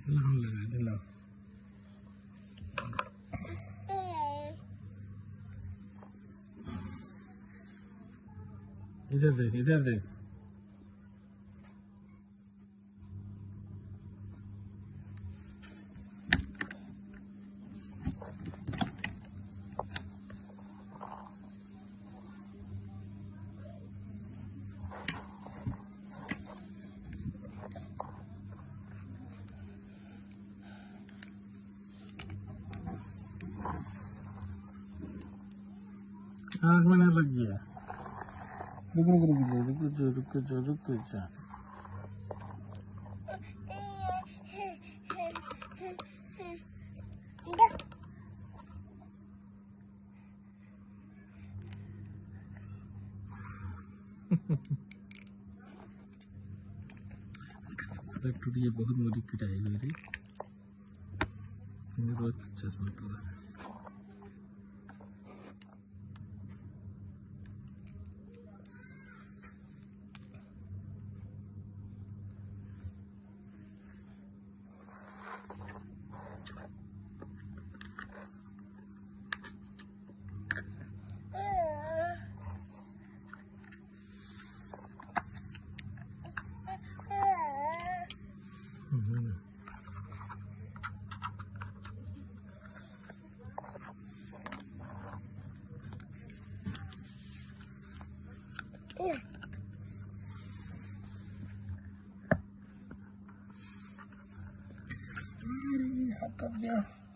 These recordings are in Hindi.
हम लगा दे लो। इधर देख, इधर देख। आँख में नहीं लग गया। रुक रुक रुक जा, रुक जा, रुक जा, रुक जा। टूटी बहुत मोटी पिटाई हुई रे। रोज चश्मा तो hapap dia.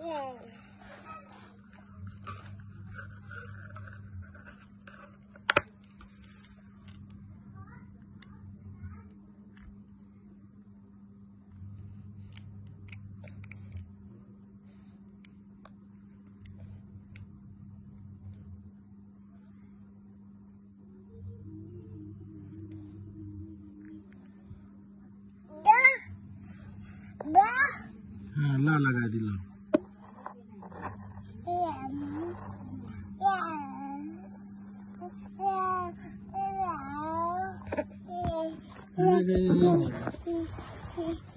हाँ, ला लगा दी लो। Yeah.